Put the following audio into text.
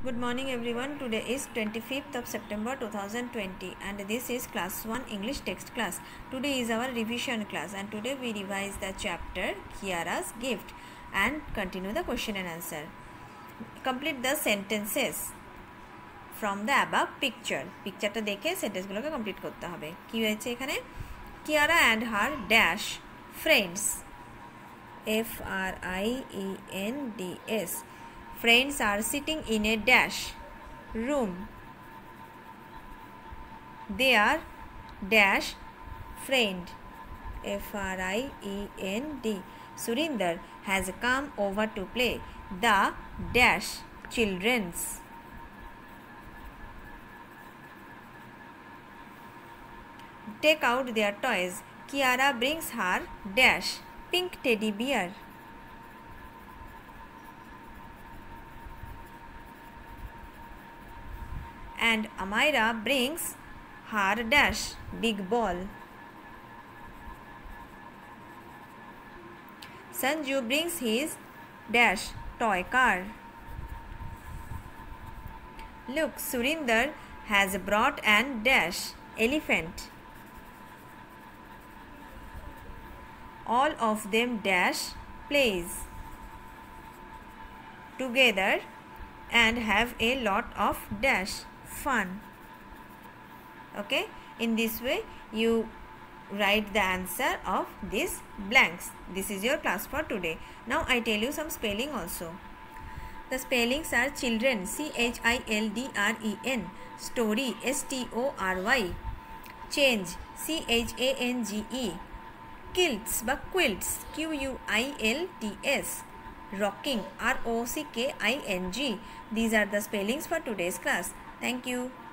Good morning everyone. Today is 25th of September 2020 and this is class 1 English text class. Today is our revision class and today we revise the chapter Kiara's Gift and continue the question and answer. Complete the sentences from the above picture. Picture ta dekhe sentence gulo ke complete korte hobe. Ki hoyeche ekhane? Kiara and her dash friends, friends, friends are sitting in a dash room. They are dash friend, friend. Surinder has come over to play the dash children's. Take out their toys. Kiara brings her dash pink teddy bear. And Amira brings her dash big ball. Sanju brings his dash toy car. Look, Surinder has brought an dash elephant. All of them dash plays together and have a lot of dash fun. Okay, in this way you write the answer of these blanks. This is your class for today. Now I tell you some spelling also. The spellings are children, children, story, story, change, change, quilts বা quilts, quilts, rocking, rocking. These are the spellings for today's class. Thank you.